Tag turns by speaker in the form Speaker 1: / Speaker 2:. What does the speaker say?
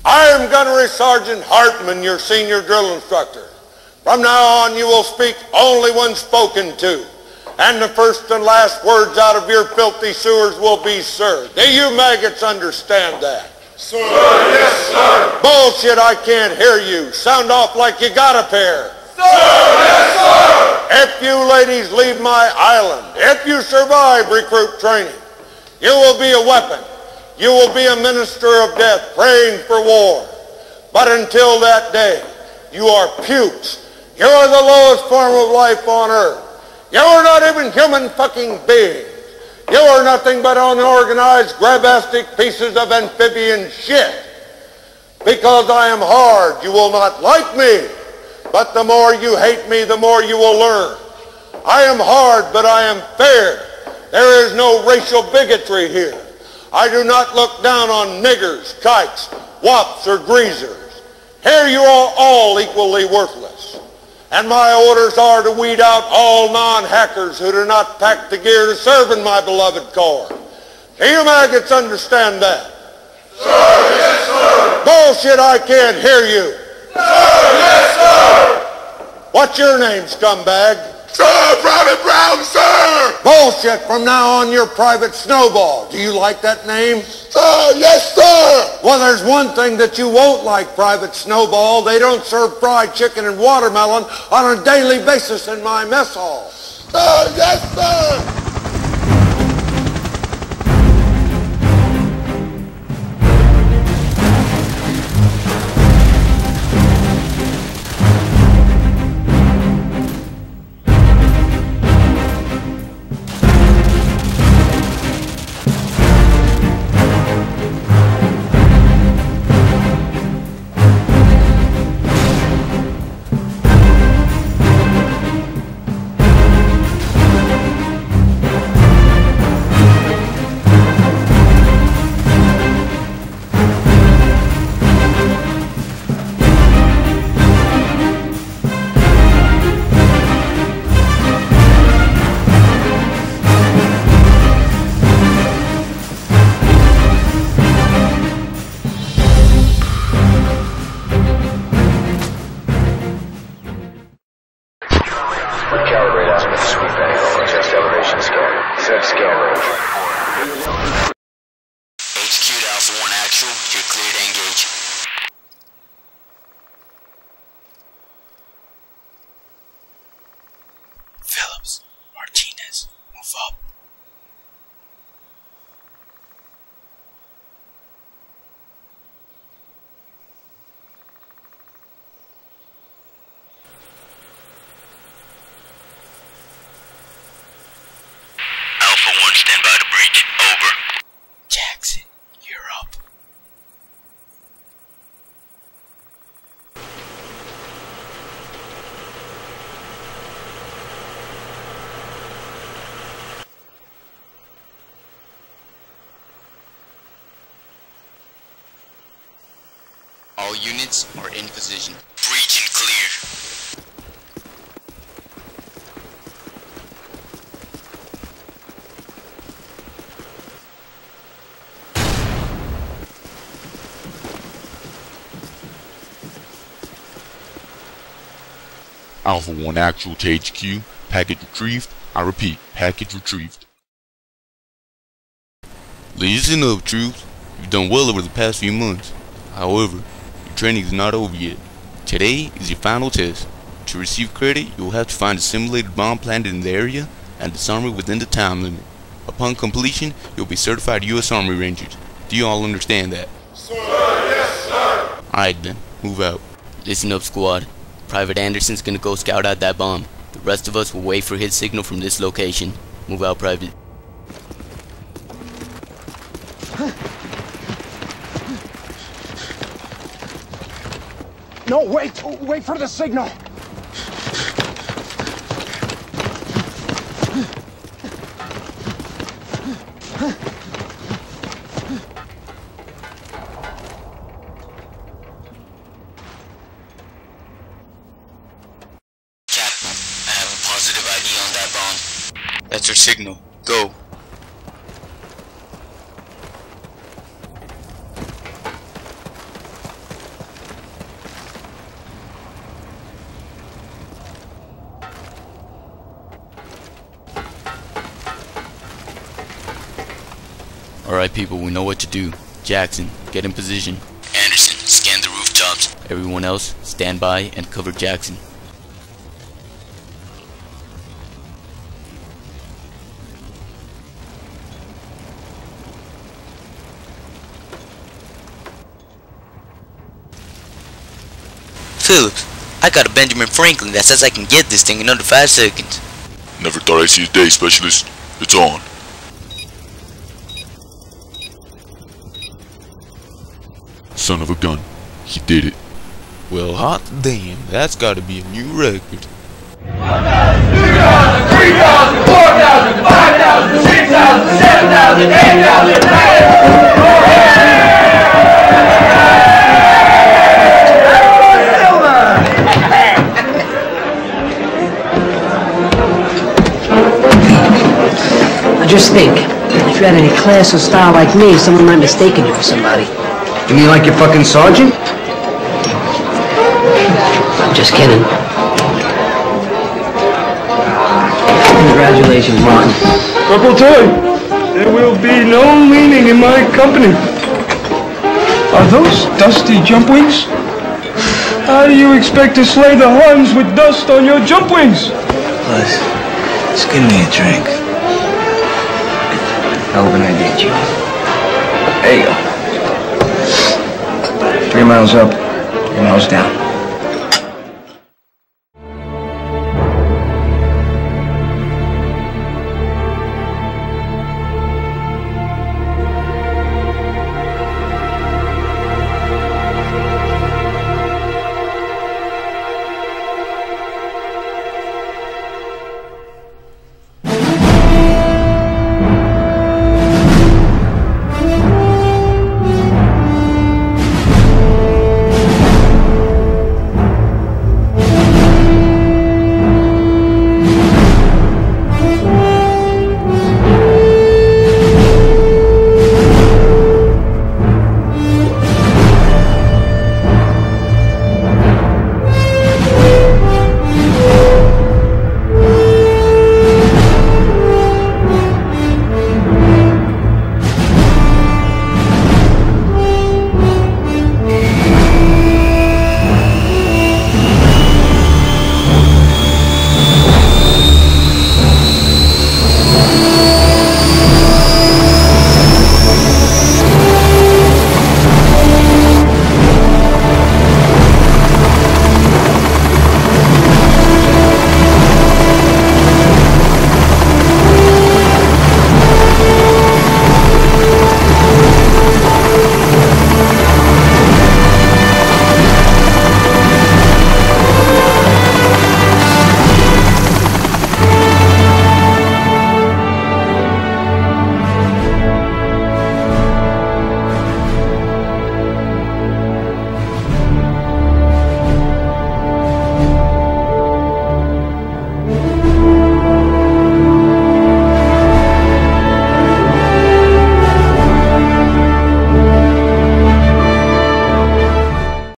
Speaker 1: I am Gunnery Sergeant Hartman, your senior drill instructor. From now on, you will speak only when spoken to, and the first and last words out of your filthy sewers will be sir. Do you maggots understand that?
Speaker 2: Sir, yes, sir.
Speaker 1: Bullshit, I can't hear you. Sound off like you got a pair.
Speaker 2: Sir, yes, sir.
Speaker 1: If you ladies leave my island, if you survive recruit training, you will be a weapon. You will be a minister of death praying for war. But until that day, you are pukes. You are the lowest form of life on earth. You are not even human fucking beings. You are nothing but unorganized, grabastic pieces of amphibian shit. Because I am hard, you will not like me. But the more you hate me, the more you will learn. I am hard, but I am fair. There is no racial bigotry here. I do not look down on niggers, kikes, wops, or greasers. Here you are all equally worthless. And my orders are to weed out all non-hackers who do not pack the gear to serve in my beloved Corps. Do you maggots understand that?
Speaker 2: Sir, yes, sir.
Speaker 1: Bullshit, I can't hear you.
Speaker 2: Sir, yes, sir.
Speaker 1: What's your name, scumbag?
Speaker 2: Sir, Private Brown, sir.
Speaker 1: Bullshit, from now on you're Private Snowball. Do you like that name?
Speaker 2: Sir, yes, sir.
Speaker 1: Well, there's one thing that you won't like, Private Snowball. They don't serve fried chicken and watermelon on a daily basis in my mess hall.
Speaker 2: Sir, yes, sir.
Speaker 3: All units are in position. Breach and clear.
Speaker 4: Alpha 1 actual to HQ. Package retrieved. I repeat, package retrieved. Listen up, troops. You've done well over the past few months. However, your training is not over yet. Today is your final test. To receive credit, you will have to find a simulated bomb planted in the area and disarm it within the time limit. Upon completion, you'll be certified U.S. Army Rangers. Do you all understand that?
Speaker 2: Sir, yes, sir.
Speaker 4: Alright then, move out.
Speaker 3: Listen up, squad. Private Anderson's gonna go scout out that bomb. The rest of us will wait for his signal from this location. Move out, Private.
Speaker 5: No, wait! Wait for the signal!
Speaker 3: Positive ID on that bomb. That's our signal. Go. Alright people, we know what to do. Jackson, get in position. Anderson, scan the rooftops. Everyone else, stand by and cover Jackson.
Speaker 6: Phillips, I got a Benjamin Franklin that says I can get this thing in under 5 seconds.
Speaker 2: Never thought I'd see a day, Specialist. It's on.
Speaker 4: Son of a gun. He did it. Well, hot damn, that's gotta be a new record.
Speaker 7: 2,000, 3,000, 4,000, 5,000, 6,000, 7,000, 8,000, 9,000.
Speaker 8: Just think, if you had any class or style like me, someone might mistaken you for somebody.
Speaker 5: You mean like your fucking sergeant?
Speaker 8: I'm just kidding. Congratulations, Martin.
Speaker 5: Corporal Toy, there will be no meaning in my company. Are those dusty jump wings? How do you expect to slay the Huns with dust on your jump wings?
Speaker 9: Buzz, just give me a drink.
Speaker 5: Hell of an idea, Chief. There you go. 3 miles up, 3 miles down.